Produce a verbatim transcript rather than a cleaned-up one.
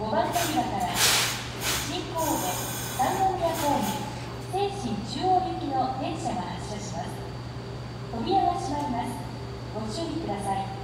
ごばん扉から新神戸三宮方面西神中央行きの電車が発車します。扉が閉まります。ご注意ください。